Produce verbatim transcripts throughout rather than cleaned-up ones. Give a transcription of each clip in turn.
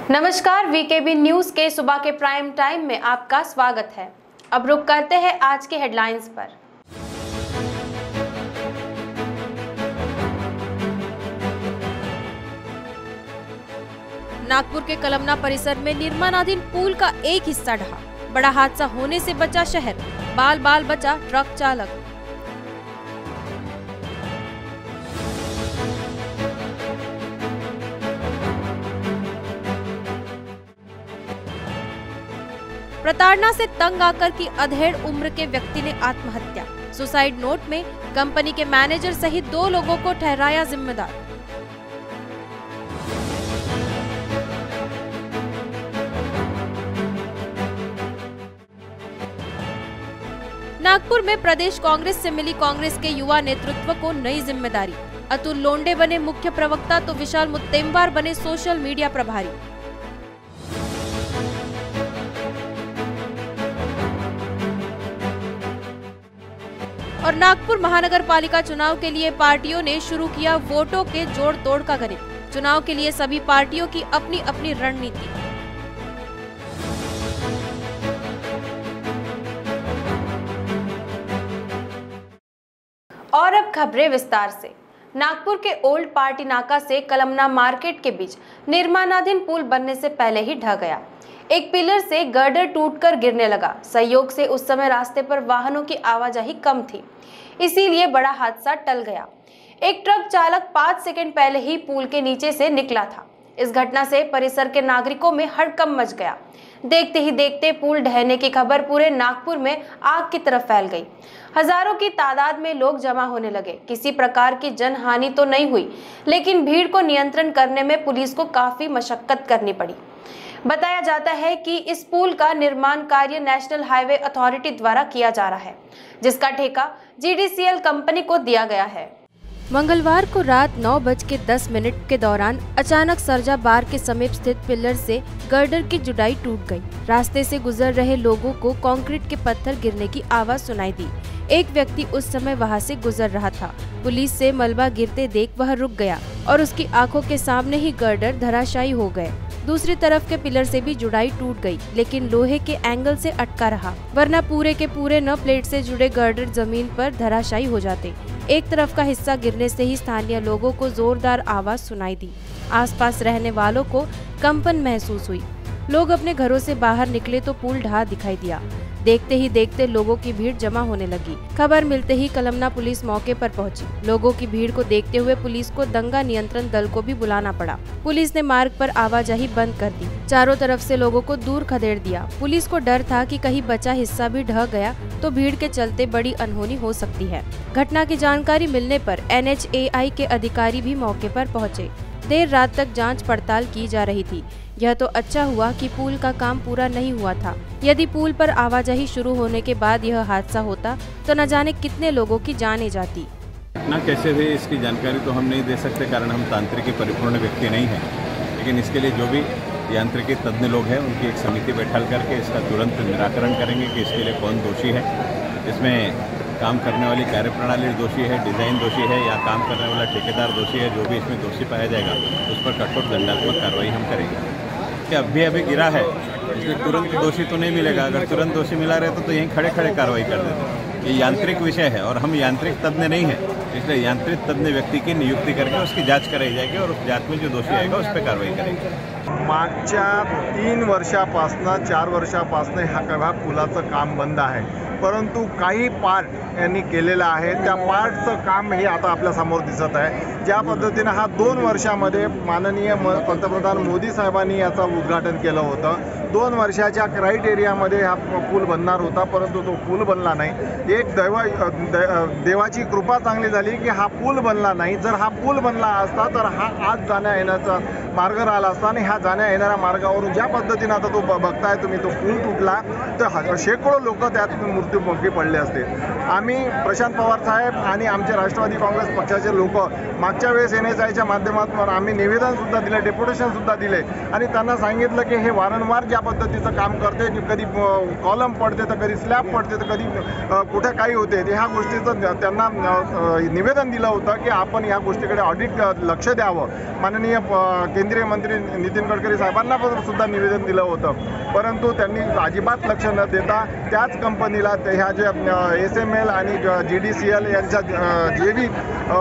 नमस्कार, VKB news के सुबह के प्राइम टाइम में आपका स्वागत है। अब रुक करते हैं आज के हेडलाइंस पर। नागपुर के कलमना परिसर में निर्माणाधीन पुल का एक हिस्सा ढहा, बड़ा हादसा होने से बचा शहर, बाल बाल बचा ट्रक चालक। प्रताड़ना से तंग आकर की अधेड़ उम्र के व्यक्ति ने आत्महत्या। सुसाइड नोट में कंपनी के मैनेजर सहित दो लोगों को ठहराया जिम्मेदार। नागपुर में प्रदेश कांग्रेस से मिली कांग्रेस के युवा नेतृत्व को नई जिम्मेदारी। अतुल लोंडे बने मुख्य प्रवक्ता तो विशाल मुत्तेमवार बने सोशल मीडिया प्रभारी। और नागपुर महानगर पालिका चुनाव के लिए पार्टियों ने शुरू किया वोटों के जोड़ तोड़ का गणित। चुनाव के लिए सभी पार्टियों की अपनी अपनी रणनीति। और अब खबरें विस्तार से। नागपुर के ओल्ड पार्टी नाका से कलमना मार्केट के बीच निर्माणाधीन पुल बनने से पहले ही ढह गया। एक पिलर से गर्डर टूटकर गिरने लगा। संयोग से उस समय रास्ते पर वाहनों की आवाजाही कम थी, इसीलिए बड़ा हादसा टल गया। एक ट्रक चालक पाँच सेकंड पहले ही पुल के नीचे से निकला था। इस घटना से परिसर के नागरिकों में हड़कंप मच गया। देखते ही देखते पुल ढहने की खबर पूरे नागपुर में आग की तरफ फैल गई। हजारों की तादाद में लोग जमा होने लगे। किसी प्रकार की जनहानि तो नहीं हुई, लेकिन भीड़ को नियंत्रण करने में पुलिस को काफी मशक्कत करनी पड़ी। बताया जाता है कि इस पुल का निर्माण कार्य नेशनल हाईवे अथॉरिटी द्वारा किया जा रहा है, जिसका ठेका G D C L company को दिया गया है। मंगलवार को रात नौ बज के दस मिनट के दौरान अचानक सरजा बार के समीप स्थित पिलर से गर्डर की जुड़ाई टूट गई। रास्ते से गुजर रहे लोगों को कंक्रीट के पत्थर गिरने की आवाज सुनाई दी। एक व्यक्ति उस समय वहां से गुजर रहा था। पुलिस से मलबा गिरते देख वह रुक गया और उसकी आंखों के सामने ही गर्डर धराशायी हो गए। दूसरी तरफ के पिलर से भी जुड़ाई टूट गई, लेकिन लोहे के एंगल से अटका रहा, वरना पूरे के पूरे न प्लेट से जुड़े गर्डर जमीन पर धराशायी हो जाते। एक तरफ का हिस्सा गिरने से ही स्थानीय लोगों को जोरदार आवाज सुनाई दी। आसपास रहने वालों को कंपन महसूस हुई। लोग अपने घरों से बाहर निकले तो पुल ढहा दिखाई दिया। देखते ही देखते लोगों की भीड़ जमा होने लगी। खबर मिलते ही कलमना पुलिस मौके पर पहुंची। लोगों की भीड़ को देखते हुए पुलिस को दंगा नियंत्रण दल को भी बुलाना पड़ा। पुलिस ने मार्ग पर आवाजाही बंद कर दी। चारों तरफ से लोगों को दूर खदेड़ दिया। पुलिस को डर था कि कहीं बचा हिस्सा भी ढह गया तो भीड़ के चलते बड़ी अनहोनी हो सकती है। घटना की जानकारी मिलने पर एन एच ए आई के अधिकारी भी मौके पर पहुँचे। देर रात तक जाँच पड़ताल की जा रही थी। यह तो अच्छा हुआ कि पुल का काम पूरा नहीं हुआ था। यदि पुल पर आवाजाही शुरू होने के बाद यह हादसा होता तो न जाने कितने लोगों की जाने जाती। घटना कैसे हुई इसकी जानकारी तो हम नहीं दे सकते, कारण हम तांत्रिकी परिपूर्ण व्यक्ति नहीं हैं। लेकिन इसके लिए जो भी यांत्रिकी तज्ञ लोग हैं उनकी एक समिति बैठा करके इसका तुरंत निराकरण करेंगे कि इसके लिए कौन दोषी है, इसमें काम करने वाली कार्यप्रणाली दोषी है, डिज़ाइन दोषी है या काम करने वाला ठेकेदार दोषी है। जो भी इसमें दोषी पाया जाएगा उस पर कठोर दंडात्मक कार्रवाई हम करेंगे। कि अभी अभी गिरा है, इसलिए तुरंत दोषी तो नहीं मिलेगा। अगर तुरंत दोषी मिला रहे तो, तो यहीं खड़े खड़े कार्रवाई कर देते। ये यांत्रिक विषय है और हम यांत्रिक तज्ञ नहीं है, इसलिए यांत्रिक तज्ञ व्यक्ति की नियुक्ति करके उसकी जांच कराई जाएगी और उस जांच में जो दोषी आएगा उस पर कार्रवाई करेंगे। मागच्या तीन वर्षापासून चार वर्षापासून हा कवा पुलाचं काम बंद आहे, परंतु काही पार्ट यांनी केलेला आहे। त्या पार्टचं काम हे आता आपल्या समोर दिसत आहे। ज्या पद्धतीने हा दोन वर्षामध्ये माननीय पंतप्रधान मोदी साहेबांनी याचा उद्घाटन केलं होतं। दोन वर्षाच्या क्रायटेरियामध्ये हा पूल बनणार होता, परंतु तो पूल बनला नाही। एक दैवा देवाची कृपा चांगली झाली की हा पूल बनला नाही। जर हा पूल बनला असता तर हा आज जाण्या येण्याचा मार्ग राहिला असता आणि ह्या जाण्या येणाऱ्या मार्गावरून ज्या पद्धतीने आता तो बघताय तुम्ही, तो पूल तुटला तर शेकडो लोक त्यात मृत्युमुखी पडले असते। आम्ही प्रशांत पवार साहेब आणि आमचे राष्ट्रवादी काँग्रेस पक्षाचे लोक मागच्या वेळेस एन एस आयच्या माध्यमातून आम्ही निवेदन सुद्धा दिले, डेप्युटेशन सुद्धा दिले आणि त्यांना सांगितलं की हे वारंवार जे त्या पद्धतीचं काम करते. कधी कॉलम पडते तर कधी स्लॅब पडते तर कधी कुठे काही होते. ह्या गोष्टीचं त्यांना निवेदन दिलं होतं की आपण ह्या गोष्टीकडे ऑडिट लक्ष द्यावं. माननीय केंद्रीय मंत्री नितीन गडकरी साहेबांना सुद्धा निवेदन दिलं होतं, परंतु त्यांनी अजिबात लक्ष न देता त्याच कंपनीला ह्या जे एस एम एल आणि जी डी सी एल यांच्या जे बी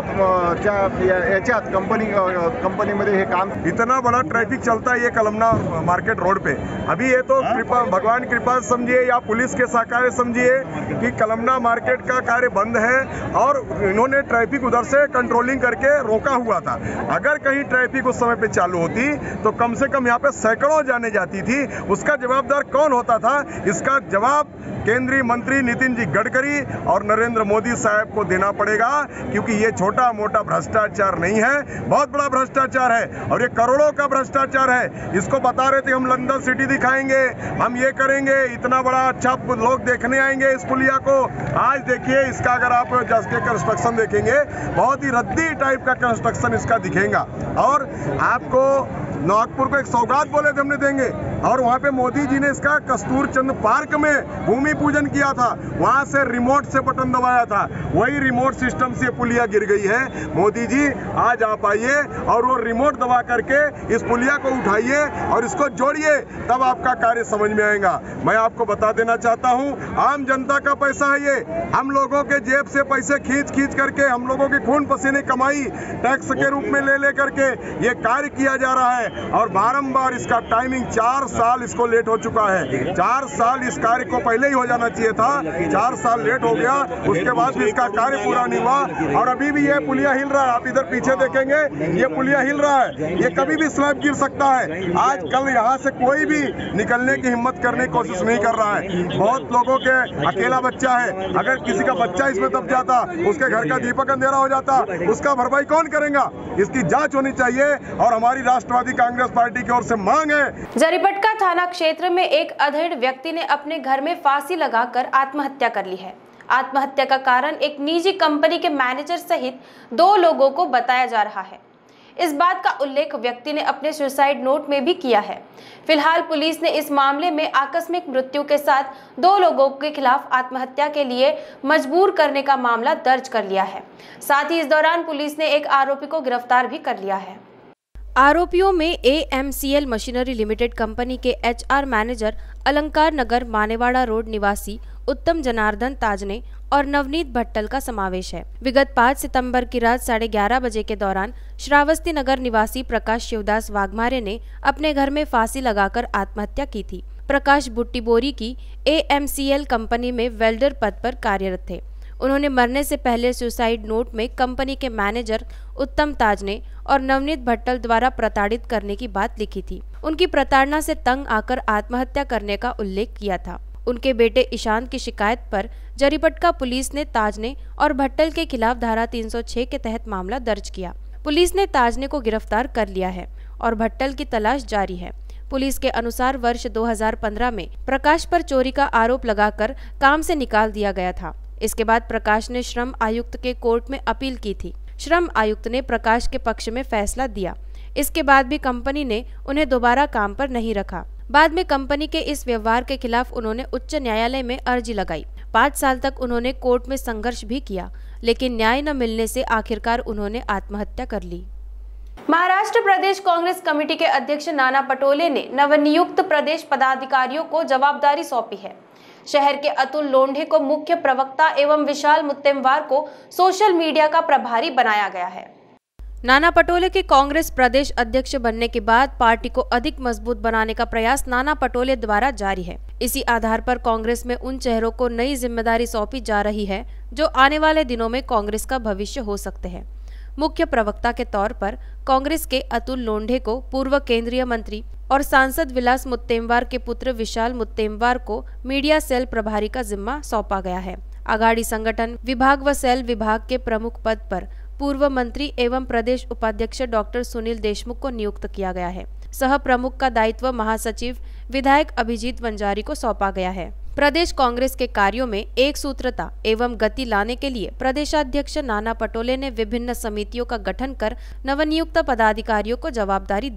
याच्यात कंपनी कंपनीमध्ये हे काम. इतना बड़ा ट्रैफिक चलता है ये कलमना मार्केट रोड पे. अभी ये तो कृपा भगवान कृपा समझिए या पुलिस के सहकार्य समझिए कि कलमना मार्केट का कार्य बंद है और इन्होंने ट्रैफिक उधर से कंट्रोलिंग करके रोका हुआ था. अगर कहीं ट्रैफिक उस समय पे चालू होती तो कम से कम यहाँ पे सैकड़ों जाने जाती थी. उसका जवाबदार कौन होता था? इसका जवाब केंद्रीय मंत्री नितिन जी गडकरी और नरेंद्र मोदी साहब को देना पड़ेगा, क्योंकि ये छोटा मोटा भ्रष्टाचार नहीं है, बहुत बड़ा भ्रष्टाचार है और ये करोड़ों का भ्रष्टाचार है. इसको बता रहे थे हम लंदन सिटी दिखाएंगे, हम ये करेंगे, इतना बड़ा अच्छा लोग देखने आएंगे इस पुलिया को. आज देखिए इसका अगर आप जैसे कंस्ट्रक्शन देखेंगे बहुत ही रद्दी टाइप का कंस्ट्रक्शन इसका दिखेगा. और आपको नागपुर को एक सौगात बोले थे हमने देंगे और वहाँ पे मोदी जी ने इसका कस्तूर चंद पार्क में भूमि पूजन किया था. वहाँ से रिमोट से बटन दबाया था, वही रिमोट सिस्टम से पुलिया गिर गई है. मोदी जी आज आप आइए और वो रिमोट दबा करके इस पुलिया को उठाइए और इसको जोड़िए, तब आपका कार्य समझ में आएगा. मैं आपको बता देना चाहता हूँ आम जनता का पैसा है ये. हम लोगों के जेब से पैसे खींच खींच करके हम लोगों की खून पसीने कमाई टैक्स के रूप में ले ले करके ये कार्य किया जा रहा है. और बारंबार इसका टाइमिंग चार साल इसको लेट हो चुका है. चार साल इस कार्य को पहले ही हो जाना चाहिए था, चार साल लेट हो गया. उसके बाद भी इसका कार्य पूरा नहीं हुआ और अभी भी ये पुलिया हिल रहा है. आप इधर पीछे देखेंगे ये पुलिया हिल रहा है. ये कभी भी स्लैब गिर सकता है. आज कल यहाँ से कोई भी निकलने की हिम्मत करने की कोशिश नहीं कर रहा है. बहुत लोगों के अकेला बच्चा है, अगर किसी का बच्चा इसमें दब जाता, उसके घर का दीपक अंधेरा हो जाता, उसका भरपाई कौन करेगा? इसकी जांच होनी चाहिए और हमारी राष्ट्रवादी कांग्रेस पार्टी की ओर से मांग है. जरीपटका थाना क्षेत्र में एक अधेड़ व्यक्ति ने अपने घर में फांसी लगाकर आत्महत्या कर ली है. आत्महत्या का कारण एक निजी कंपनी के मैनेजर सहित दो लोगों को बताया जा रहा है. इस बात का उल्लेख व्यक्ति ने अपने सुसाइड नोट में भी किया है. फिलहाल पुलिस ने इस मामले में आकस्मिक मृत्यु के साथ दो लोगों के खिलाफ आत्महत्या के लिए मजबूर करने का मामला दर्ज कर लिया है. साथ ही इस दौरान पुलिस ने एक आरोपी को गिरफ्तार भी कर लिया है. आरोपियों में A M C L machinery limited company के H R manager Alankar Nagar Manewada road निवासी उत्तम जनार्दन ताजने और नवनीत भट्टल का समावेश है. विगत पाँच सितंबर की रात साढ़े ग्यारह बजे के दौरान श्रावस्ती नगर निवासी प्रकाश शिवदास वाघमारे ने अपने घर में फांसी लगाकर आत्महत्या की थी. प्रकाश बुट्टीबोरी की A M C L company में वेल्डर पद पर कार्यरत थे. उन्होंने मरने से पहले सुसाइड नोट में कंपनी के मैनेजर उत्तम ताजने और नवनीत भट्टल द्वारा प्रताड़ित करने की बात लिखी थी. उनकी प्रताड़ना से तंग आकर आत्महत्या करने का उल्लेख किया था. उनके बेटे ईशांत की शिकायत पर जरीपटका पुलिस ने ताजने और भट्टल के खिलाफ धारा तीन सौ छह के तहत मामला दर्ज किया. पुलिस ने ताजने को गिरफ्तार कर लिया है और भट्टल की तलाश जारी है. पुलिस के अनुसार वर्ष दो हज़ार पंद्रह में प्रकाश पर चोरी का आरोप लगाकर काम से निकाल दिया गया था. इसके बाद प्रकाश ने श्रम आयुक्त के कोर्ट में अपील की थी. श्रम आयुक्त ने प्रकाश के पक्ष में फैसला दिया. इसके बाद भी कंपनी ने उन्हें दोबारा काम पर नहीं रखा. बाद में कंपनी के इस व्यवहार के खिलाफ उन्होंने उच्च न्यायालय में अर्जी लगाई. पाँच साल तक उन्होंने कोर्ट में संघर्ष भी किया, लेकिन न्याय न मिलने से आखिरकार उन्होंने आत्महत्या कर ली. महाराष्ट्र प्रदेश कांग्रेस कमेटी के अध्यक्ष नाना पटोले ने नवनियुक्त प्रदेश पदाधिकारियों को जवाबदारी सौंपी है. शहर के अतुल लोंढे को मुख्य प्रवक्ता एवं विशाल मुत्तेमवार को सोशल मीडिया का प्रभारी बनाया गया है. नाना पटोले के कांग्रेस प्रदेश अध्यक्ष बनने के बाद पार्टी को अधिक मजबूत बनाने का प्रयास नाना पटोले द्वारा जारी है. इसी आधार पर कांग्रेस में उन चेहरों को नई जिम्मेदारी सौंपी जा रही है जो आने वाले दिनों में कांग्रेस का भविष्य हो सकते हैं. मुख्य प्रवक्ता के तौर पर कांग्रेस के अतुल लोंढे को पूर्व केंद्रीय मंत्री और सांसद विलास मुत्तेमवार के पुत्र विशाल मुत्तेमवार को मीडिया सेल प्रभारी का जिम्मा सौंपा गया है. आघाड़ी संगठन विभाग व सेल विभाग के प्रमुख पद पर पूर्व मंत्री एवं प्रदेश उपाध्यक्ष डॉक्टर सुनील देशमुख को नियुक्त किया गया है. सह प्रमुख का दायित्व महासचिव विधायक अभिजीत वंजारी को सौंपा गया है. प्रदेश कांग्रेस के कार्यों में एक सूत्रता एवं गति लाने के लिए प्रदेशाध्यक्ष नाना पटोले ने विभिन्न समितियों का गठन कर नवनियुक्त पदाधिकारियों को जवाबदारी दी है.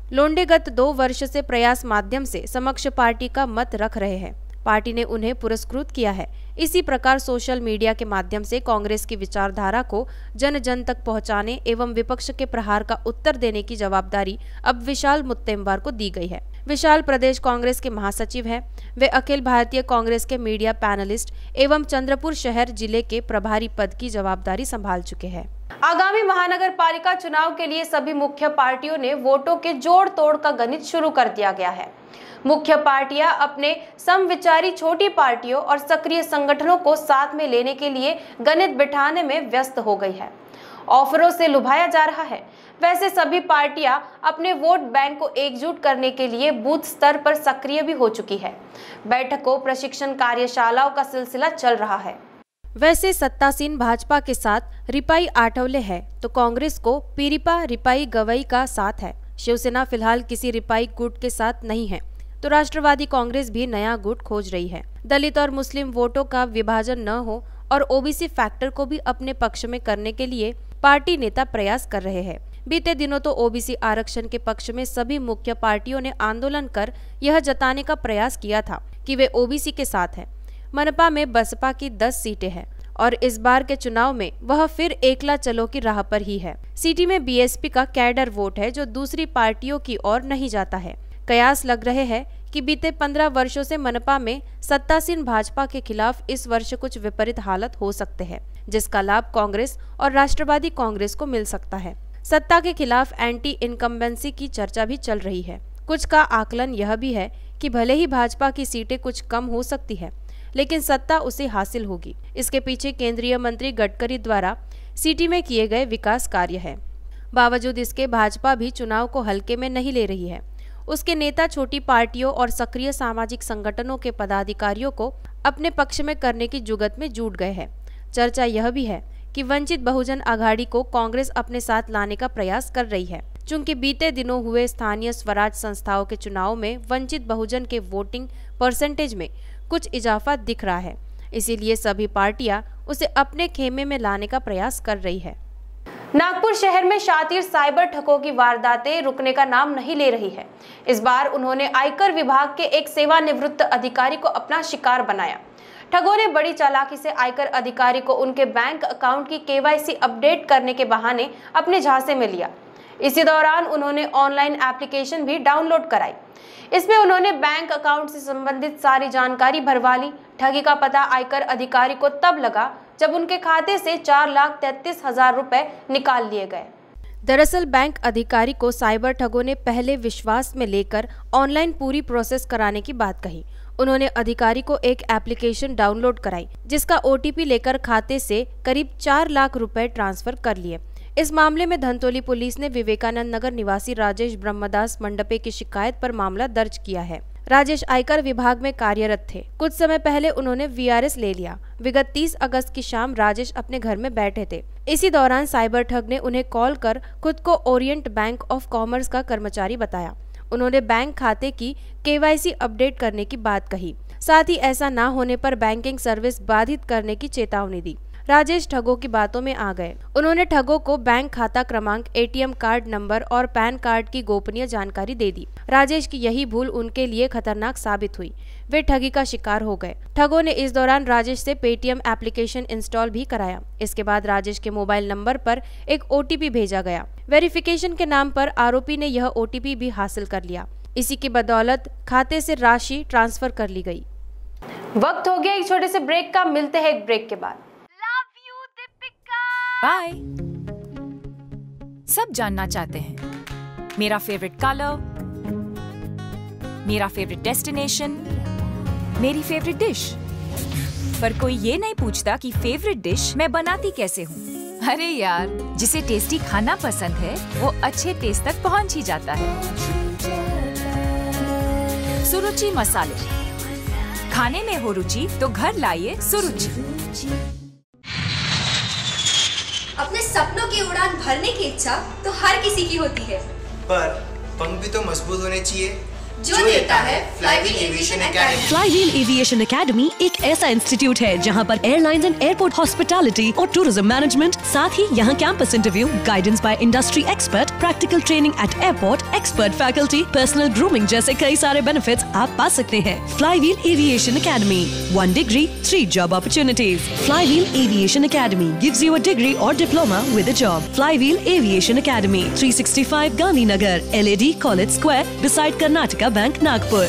लोंडे गत दो वर्ष से प्रयास माध्यम से समक्ष पार्टी का मत रख रहे हैं। पार्टी ने उन्हें पुरस्कृत किया है। इसी प्रकार सोशल मीडिया के माध्यम से कांग्रेस की विचारधारा को जन जन तक पहुंचाने एवं विपक्ष के प्रहार का उत्तर देने की जवाबदारी अब विशाल मुत्तेमवार को दी गई है। विशाल प्रदेश कांग्रेस के महासचिव हैं। वे अखिल भारतीय कांग्रेस के मीडिया पैनलिस्ट एवं चंद्रपुर शहर जिले के प्रभारी पद की जवाबदारी संभाल चुके हैं। आगामी महानगर पालिका चुनाव के लिए सभी मुख्य पार्टियों ने वोटों के जोड़ तोड़ का गणित शुरू कर दिया गया है। मुख्य पार्टियां अपने समविचारी छोटी पार्टियों और सक्रिय संगठनों को साथ में लेने के लिए गणित बिठाने में व्यस्त हो गई है। ऑफरों से लुभाया जा रहा है। वैसे सभी पार्टियां अपने वोट बैंक को एकजुट करने के लिए बूथ स्तर पर सक्रिय भी हो चुकी है। बैठकों, प्रशिक्षण कार्यशालाओं का सिलसिला चल रहा है। वैसे सत्तासीन भाजपा के साथ रिपाई आठवले है तो कांग्रेस को पीरिपा रिपाई गवई का साथ है। शिवसेना फिलहाल किसी रिपाई गुट के साथ नहीं है तो राष्ट्रवादी कांग्रेस भी नया गुट खोज रही है। दलित और मुस्लिम वोटों का विभाजन न हो और ओबीसी फैक्टर को भी अपने पक्ष में करने के लिए पार्टी नेता प्रयास कर रहे हैं। बीते दिनों तो ओबीसी आरक्षण के पक्ष में सभी मुख्य पार्टियों ने आंदोलन कर यह जताने का प्रयास किया था कि वे ओबीसी के साथ हैं। मनपा में बसपा की दस सीटें हैं और इस बार के चुनाव में वह फिर एकला चलो की राह पर ही है। सिटी में बीएसपी का कैडर वोट है जो दूसरी पार्टियों की ओर नहीं जाता है। कयास लग रहे हैं कि बीते पंद्रह वर्षों से मनपा में सत्तासीन भाजपा के खिलाफ इस वर्ष कुछ विपरीत हालत हो सकते हैं, जिसका लाभ कांग्रेस और राष्ट्रवादी कांग्रेस को मिल सकता है। सत्ता के खिलाफ एंटी इनकम्बेंसी की चर्चा भी चल रही है। कुछ का आकलन यह भी है कि भले ही भाजपा की सीटें कुछ कम हो सकती है, लेकिन सत्ता उसे हासिल होगी। इसके पीछे केंद्रीय मंत्री गडकरी द्वारा सिटी में किए गए विकास कार्य है। बावजूद इसके भाजपा भी चुनाव को हल्के में नहीं ले रही है। उसके नेता छोटी पार्टियों और सक्रिय सामाजिक संगठनों के पदाधिकारियों को अपने पक्ष में करने की जुगत में जुट गए हैं। चर्चा यह भी है कि वंचित बहुजन आघाड़ी को कांग्रेस अपने साथ लाने का प्रयास कर रही है। चूंकि बीते दिनों हुए स्थानीय स्वराज संस्थाओं के चुनाव में वंचित बहुजन के वोटिंग परसेंटेज में कुछ इजाफा दिख रहा है, इसीलिए सभी पार्टियां उसे अपने खेमे में लाने का प्रयास कर रही है। नागपुर शहर में शातिर साइबर ठगों की वारदातें रुकने का नाम नहीं ले रही है। इस बार उन्होंने आयकर विभाग के एक सेवानिवृत्त अधिकारी को अपना शिकार बनाया। ठगों ने बड़ी चालाकी से आयकर अधिकारी को उनके बैंक अकाउंट की केवाईसी अपडेट करने के बहाने अपने झांसे में लिया। इसी दौरान उन्होंने ऑनलाइन एप्लीकेशन भी डाउनलोड कराई। इसमें उन्होंने बैंक अकाउंट से संबंधित सारी जानकारी भरवा ली। ठगी का पता आयकर अधिकारी को तब लगा जब उनके खाते से चार लाख तैतीस हजार रुपए निकाल लिए गए। दरअसल बैंक अधिकारी को साइबर ठगों ने पहले विश्वास में लेकर ऑनलाइन पूरी प्रोसेस कराने की बात कही। उन्होंने अधिकारी को एक एप्लीकेशन डाउनलोड कराई जिसका ओटीपी लेकर खाते से करीब चार लाख रुपए ट्रांसफर कर लिए। इस मामले में धंतोली पुलिस ने विवेकानंद नगर निवासी राजेश ब्रह्मदास मंडपे की शिकायत पर मामला दर्ज किया है। राजेश आयकर विभाग में कार्यरत थे। कुछ समय पहले उन्होंने वीआरएस ले लिया। विगत तीस अगस्त की शाम राजेश अपने घर में बैठे थे। इसी दौरान साइबर ठग ने उन्हें कॉल कर खुद को ओरिएंट बैंक ऑफ कॉमर्स का कर्मचारी बताया। उन्होंने बैंक खाते की केवाईसी अपडेट करने की बात कही। साथ ही ऐसा न होने पर बैंकिंग सर्विस बाधित करने की चेतावनी दी। राजेश ठगों की बातों में आ गए। उन्होंने ठगों को बैंक खाता क्रमांक, एटीएम कार्ड नंबर और पैन कार्ड की गोपनीय जानकारी दे दी। राजेश की यही भूल उनके लिए खतरनाक साबित हुई। वे ठगी का शिकार हो गए। ठगों ने इस दौरान राजेश से पेटीएम एप्लीकेशन इंस्टॉल भी कराया। इसके बाद राजेश के मोबाइल नंबर पर एक ओटीपी भेजा गया। वेरिफिकेशन के नाम पर आरोपी ने यह ओटीपी भी हासिल कर लिया। इसी की बदौलत खाते से राशि ट्रांसफर कर ली गई। वक्त हो गया एक छोटे से ब्रेक का। मिलते हैं एक ब्रेक के बाद। बाय। सब जानना चाहते हैं मेरा फेवरेट कलर, मेरा फेवरेट डेस्टिनेशन, मेरी फेवरेट डिश, पर कोई ये नहीं पूछता कि फेवरेट डिश मैं बनाती कैसे हूँ। अरे यार, जिसे टेस्टी खाना पसंद है वो अच्छे टेस्ट तक पहुँच ही जाता है। सुरुचि मसाले, खाने में हो रुचि तो घर लाइए सुरुचि। अपने सपनों की उड़ान भरने की इच्छा तो हर किसी की होती है, पर पंख भी तो मजबूत होने चाहिए। जो देता है Flywheel Aviation Academy. Flywheel Aviation Academy एक ऐसा इंस्टीट्यूट है जहां पर एयरलाइंस एंड एयरपोर्ट हॉस्पिटैलिटी और टूरिज्म मैनेजमेंट, साथ ही यहां campus interview, guidance by industry expert, practical training at airport, expert faculty, personal grooming जैसे कई सारे बेनिफिट्स आप पा सकते हैं। Flywheel Aviation Academy, one degree, three job opportunities. Flywheel Aviation Academy gives you a degree और diploma with a job. Flywheel Aviation academy, three sixty five Gandhinagar, L A D college square, beside Karnataka bank, Nagpur.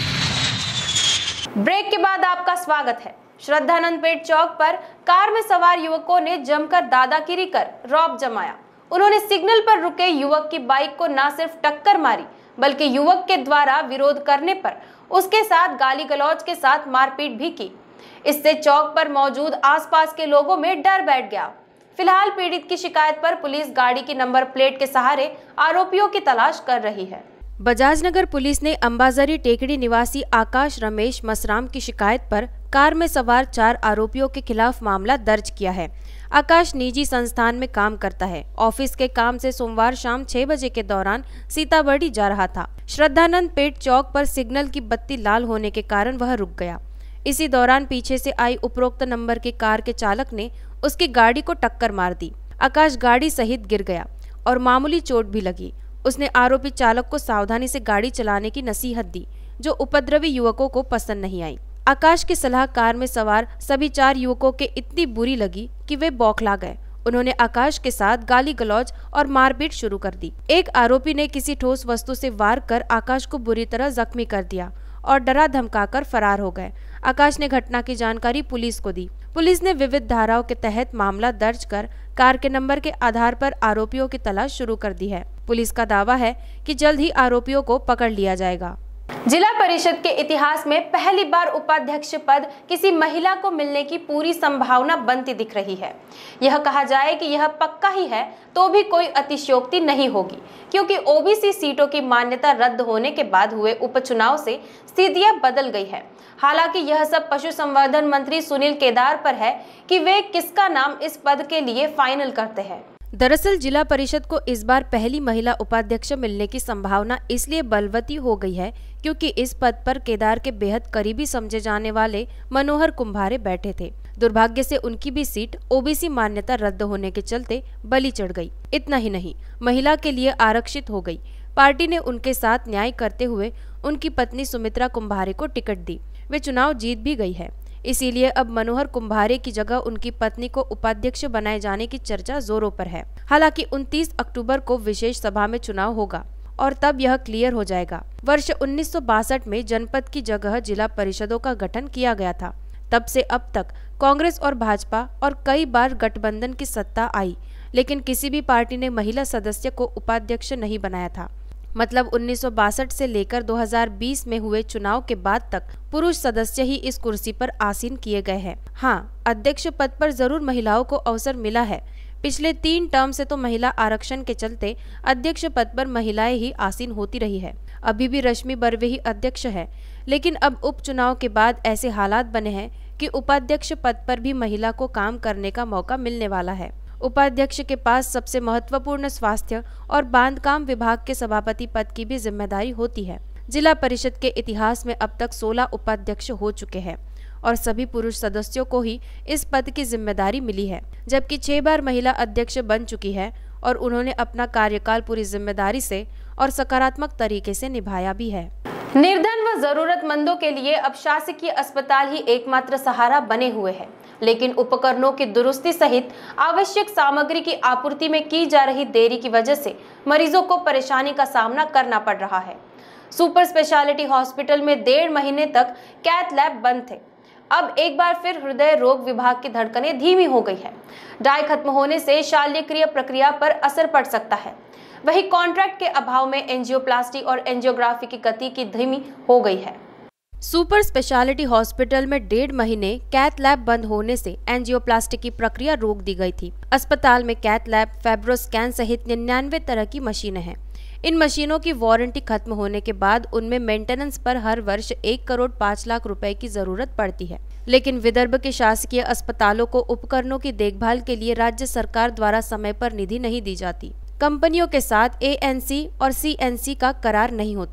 Break के बाद आपका स्वागत है। श्रद्धानंद पेट चौक पर car में सवार युवकों ने जमकर दादागिरी कर रौब जमाया। उन्होंने सिग्नल पर रुके युवक की बाइक को न सिर्फ टक्कर मारी, बल्कि युवक के द्वारा विरोध करने पर उसके साथ गाली गलौज के साथ मारपीट भी की। इससे चौक पर मौजूद आसपास के लोगों में डर बैठ गया। फिलहाल पीड़ित की शिकायत पर पुलिस गाड़ी की नंबर प्लेट के सहारे आरोपियों की तलाश कर रही है। बजाज नगर पुलिस ने अंबाजरी टेकड़ी निवासी आकाश रमेश मसराम की शिकायत पर कार में सवार चार आरोपियों के खिलाफ मामला दर्ज किया है। आकाश निजी संस्थान में काम करता है। ऑफिस के काम से सोमवार शाम छह बजे के दौरान सीताबर्डी जा रहा था। श्रद्धानंद पेट चौक पर सिग्नल की बत्ती लाल होने के कारण वह रुक गया। इसी दौरान पीछे से आई उपरोक्त नंबर की कार के चालक ने उसकी गाड़ी को टक्कर मार दी। आकाश गाड़ी सहित गिर गया और मामूली चोट भी लगी। उसने आरोपी चालक को सावधानी से गाड़ी चलाने की नसीहत दी, जो उपद्रवी युवकों को पसंद नहीं आई। आकाश की सलाह कार में सवार सभी चार युवकों के इतनी बुरी लगी कि वे बौखला गए। उन्होंने आकाश के साथ गाली गलौज और मारपीट शुरू कर दी। एक आरोपी ने किसी ठोस वस्तु से वार कर आकाश को बुरी तरह जख्मी कर दिया और डरा धमकाकर फरार हो गए। आकाश ने घटना की जानकारी पुलिस को दी। पुलिस ने विविध धाराओं के तहत मामला दर्ज कर कार के नंबर के आधार पर आरोपियों की तलाश शुरू कर दी है। पुलिस का दावा है कि जल्द ही आरोपियों को पकड़ लिया जाएगा। जिला परिषद के इतिहास में पहली बार उपाध्यक्ष पद किसी महिला को मिलने की पूरी संभावना बनती दिख रही है। यह कहा जाए कि यह पक्का ही है तो भी कोई अतिशयोक्ति नहीं होगी, क्योंकि ओबीसी सीटों की मान्यता रद्द होने के बाद हुए उपचुनाव से स्थितियां बदल गई है। हालांकि यह सब पशु संवर्धन मंत्री सुनील केदार पर है कि वे किसका नाम इस पद के लिए फाइनल करते हैं। दरअसल जिला परिषद को इस बार पहली महिला उपाध्यक्ष मिलने की संभावना इसलिए बलवती हो गई है क्योंकि इस पद पर केदार के बेहद करीबी समझे जाने वाले मनोहर कुंभारे बैठे थे। दुर्भाग्य से उनकी भी सीट ओबीसी मान्यता रद्द होने के चलते बलि चढ़ गई। इतना ही नहीं, महिला के लिए आरक्षित हो गई। पार्टी ने उनके साथ न्याय करते हुए उनकी पत्नी सुमित्रा कुंभारे को टिकट दी। वे चुनाव जीत भी गई है। इसीलिए अब मनोहर कुंभारे की जगह उनकी पत्नी को उपाध्यक्ष बनाए जाने की चर्चा जोरों पर है। हालांकि उनतीस अक्टूबर को विशेष सभा में चुनाव होगा और तब यह क्लियर हो जाएगा। वर्ष उन्नीस सौ बासठ में जनपद की जगह जिला परिषदों का गठन किया गया था। तब से अब तक कांग्रेस और भाजपा और कई बार गठबंधन की सत्ता आई, लेकिन किसी भी पार्टी ने महिला सदस्य को उपाध्यक्ष नहीं बनाया था। मतलब उन्नीस सौ बासठ से लेकर दो हज़ार बीस में हुए चुनाव के बाद तक पुरुष सदस्य ही इस कुर्सी पर आसीन किए गए हैं। हाँ, अध्यक्ष पद पर जरूर महिलाओं को अवसर मिला है। पिछले तीन टर्म से तो महिला आरक्षण के चलते अध्यक्ष पद पर महिलाएं ही आसीन होती रही है। अभी भी रश्मि बर्वे ही अध्यक्ष है, लेकिन अब उपचुनाव के बाद ऐसे हालात बने हैं कि उपाध्यक्ष पद पर भी महिला को काम करने का मौका मिलने वाला है। उपाध्यक्ष के पास सबसे महत्वपूर्ण स्वास्थ्य और बांधकाम विभाग के सभापति पद की भी जिम्मेदारी होती है। जिला परिषद के इतिहास में अब तक सोलह उपाध्यक्ष हो चुके हैं और सभी पुरुष सदस्यों को ही इस पद की जिम्मेदारी मिली है, जबकि छह बार महिला अध्यक्ष बन चुकी है और उन्होंने अपना कार्यकाल पूरी जिम्मेदारी से और सकारात्मक तरीके से निभाया भी है। निर्धन व जरूरतमंदों के लिए अब शासकीय अस्पताल ही एकमात्र सहारा बने हुए हैं, लेकिन उपकरणों की दुरुस्ती सहित आवश्यक सामग्री की आपूर्ति में की जा रही देरी की वजह से मरीजों को परेशानी का सामना करना पड़ रहा है। सुपर स्पेशलिटी हॉस्पिटल में डेढ़ महीने तक कैथ लैब बंद थे। अब एक बार फिर हृदय रोग विभाग की धड़कनें धीमी हो गई है। डाई खत्म होने से शल्यक्रिया प्रक्रिया पर असर पड़ सकता है। वही कॉन्ट्रैक्ट के अभाव में एंजियोप्लास्टी और एंजियोग्राफी की गति की धीमी हो गई है। सुपर स्पेशलिटी हॉस्पिटल में डेढ़ महीने कैथ लैब बंद होने से एंजियोप्लास्टी की प्रक्रिया रोक दी गई थी। अस्पताल में कैथ लैब, फाइब्रोस्कैन सहित निन्यानवे तरह की मशीनें हैं। इन मशीनों की वारंटी खत्म होने के बाद उनमें मेंटेनेंस पर हर वर्ष एक करोड़ पाँच लाख रुपए की जरूरत पड़ती है। लेकिन विदर्भ के शासकीय अस्पतालों को उपकरणों की देखभाल के लिए राज्य सरकार द्वारा समय पर निधि नहीं दी जाती। कंपनियों के साथ ए एन सी और सी एन सी का करार नहीं होता।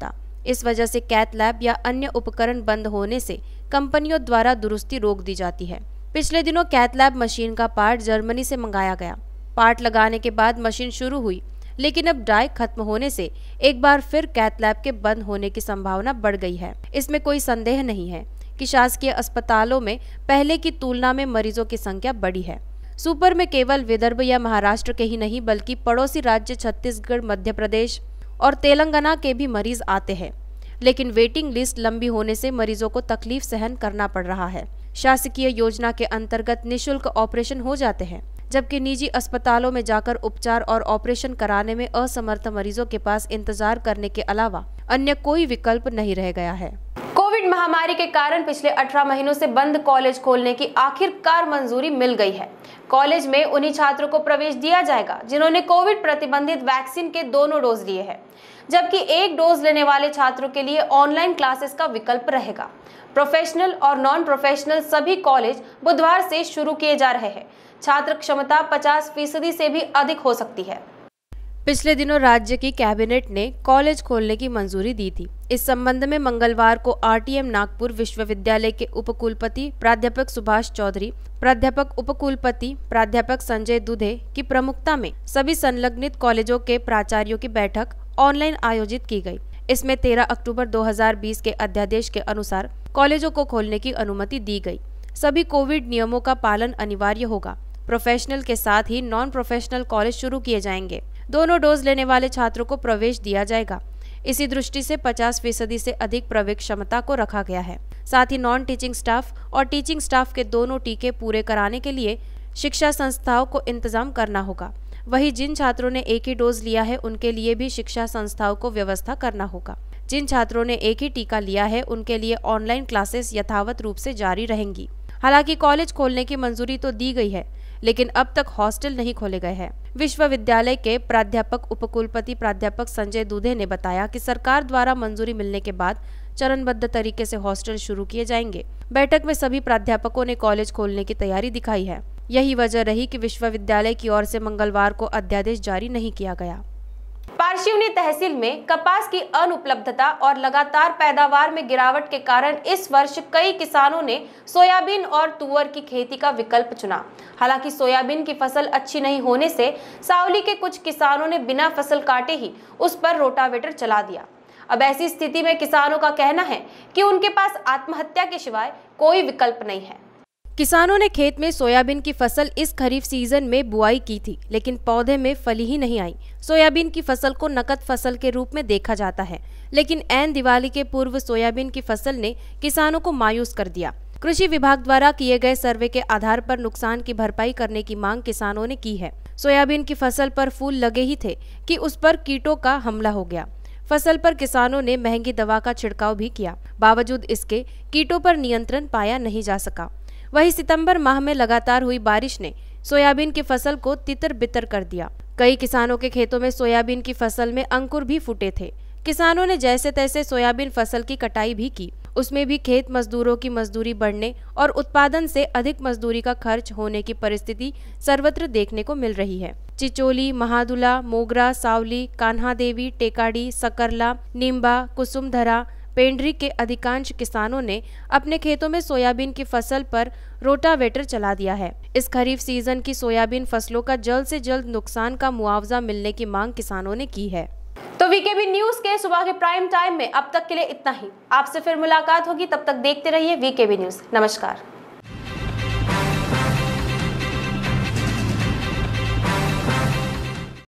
इस वजह से कैथ लैब या अन्य उपकरण बंद होने से कंपनियों द्वारा दुरुस्ती रोक दी जाती है। पिछले दिनों कैथ लैब मशीन का पार्ट जर्मनी से मंगाया गया। पार्ट लगाने के बाद मशीन शुरू हुई, लेकिन अब डाई खत्म होने से एक बार फिर कैथ लैब के बंद होने की संभावना बढ़ गई है। इसमें कोई संदेह नहीं है कि शासकीय अस्पतालों में पहले की तुलना में मरीजों की संख्या बढ़ी है। सुपर में केवल विदर्भ या महाराष्ट्र के ही नहीं बल्कि पड़ोसी राज्य छत्तीसगढ़, मध्य प्रदेश और तेलंगाना के भी मरीज आते हैं, लेकिन वेटिंग लिस्ट लंबी होने से मरीजों को तकलीफ सहन करना पड़ रहा है। शासकीय योजना के अंतर्गत निःशुल्क ऑपरेशन हो जाते हैं, जबकि निजी अस्पतालों में जाकर उपचार और ऑपरेशन कराने में असमर्थ मरीजों के पास इंतजार करने के अलावा अन्य कोई विकल्प नहीं रह गया है। कोविड महामारी के कारण पिछले अठारह महीनों से बंद कॉलेज खोलने की आखिरकार मंजूरी मिल गई है। कॉलेज में उन्हीं छात्रों को प्रवेश दिया जाएगा जिन्होंने कोविड प्रतिबंधित वैक्सीन के दोनों डोज लिए हैं, जबकि एक डोज लेने वाले छात्रों के लिए ऑनलाइन क्लासेस का विकल्प रहेगा। प्रोफेशनल और नॉन प्रोफेशनल सभी कॉलेज बुधवार से शुरू किए जा रहे हैं। छात्र क्षमता पचास फीसदी से भी अधिक हो सकती है। पिछले दिनों राज्य की कैबिनेट ने कॉलेज खोलने की मंजूरी दी थी। इस संबंध में मंगलवार को आरटीएम नागपुर विश्वविद्यालय के उपकुलपति प्राध्यापक सुभाष चौधरी, प्राध्यापक उपकुलपति प्राध्यापक संजय दुधे की प्रमुखता में सभी संलग्नित कॉलेजों के प्राचार्यों की बैठक ऑनलाइन आयोजित की गई। इसमें तेरह अक्टूबर दो हज़ार बीस के अध्यादेश के अनुसार कॉलेजों को खोलने की अनुमति दी गई। सभी कोविड नियमों का पालन अनिवार्य होगा। प्रोफेशनल के साथ ही नॉन प्रोफेशनल कॉलेज शुरू किए जाएंगे। दोनों डोज लेने वाले छात्रों को प्रवेश दिया जाएगा। इसी दृष्टि से पचास फीसदी से अधिक प्रवेश क्षमता को रखा गया है। साथ ही नॉन टीचिंग स्टाफ और टीचिंग स्टाफ के दोनों टीके पूरे कराने के लिए शिक्षा संस्थाओं को इंतजाम करना होगा। वहीं जिन छात्रों ने एक ही डोज लिया है उनके लिए भी शिक्षा संस्थाओं को व्यवस्था करना होगा। जिन छात्रों ने एक ही टीका लिया है उनके लिए ऑनलाइन क्लासेस यथावत रूप से जारी रहेंगी। हालांकि कॉलेज खोलने की मंजूरी तो दी गई है, लेकिन अब तक हॉस्टल नहीं खोले गए हैं। विश्वविद्यालय के प्राध्यापक उपकुलपति प्राध्यापक संजय दुधे ने बताया कि सरकार द्वारा मंजूरी मिलने के बाद चरणबद्ध तरीके से हॉस्टल शुरू किए जाएंगे। बैठक में सभी प्राध्यापकों ने कॉलेज खोलने की तैयारी दिखाई है। यही वजह रही कि विश्वविद्यालय की ओर से मंगलवार को अध्यादेश जारी नहीं किया गया। पारशिवनी तहसील में कपास की अनुपलब्धता और लगातार पैदावार में गिरावट के कारण इस वर्ष कई किसानों ने सोयाबीन और तुअर की खेती का विकल्प चुना। हालांकि सोयाबीन की फसल अच्छी नहीं होने से सावली के कुछ किसानों ने बिना फसल काटे ही उस पर रोटावेटर चला दिया। अब ऐसी स्थिति में किसानों का कहना है कि उनके पास आत्महत्या के सिवाय कोई विकल्प नहीं है। किसानों ने खेत में सोयाबीन की फसल इस खरीफ सीजन में बुआई की थी, लेकिन पौधे में फली ही नहीं आई। सोयाबीन की फसल को नकद फसल के रूप में देखा जाता है, लेकिन ऐन दिवाली के पूर्व सोयाबीन की फसल ने किसानों को मायूस कर दिया। कृषि विभाग द्वारा किए गए सर्वे के आधार पर नुकसान की भरपाई करने की मांग किसानों ने की है। सोयाबीन की फसल पर फूल लगे ही थे कि उस पर कीटों का हमला हो गया। फसल पर किसानों ने महंगी दवा का छिड़काव भी किया, बावजूद इसके कीटों पर नियंत्रण पाया नहीं जा सका। वहीं सितंबर माह में लगातार हुई बारिश ने सोयाबीन की फसल को तितर बितर कर दिया। कई किसानों के खेतों में सोयाबीन की फसल में अंकुर भी फूटे थे। किसानों ने जैसे तैसे सोयाबीन फसल की कटाई भी की। उसमें भी खेत मजदूरों की मजदूरी बढ़ने और उत्पादन से अधिक मजदूरी का खर्च होने की परिस्थिति सर्वत्र देखने को मिल रही है। चिचोली, महादुला, मोगरा, सावली, कान्हा देवी, टेकाड़ी, सकरला, नींबा, कुसुमधरा, पेंड्री के अधिकांश किसानों ने अपने खेतों में सोयाबीन की फसल पर रोटावेटर चला दिया है। इस खरीफ सीजन की सोयाबीन फसलों का जल्द से जल्द नुकसान का मुआवजा मिलने की मांग किसानों ने की है। तो वीकेबी न्यूज के सुबह के प्राइम टाइम में अब तक के लिए इतना ही। आपसे फिर मुलाकात होगी, तब तक देखते रहिए वीकेबी न्यूज। नमस्कार।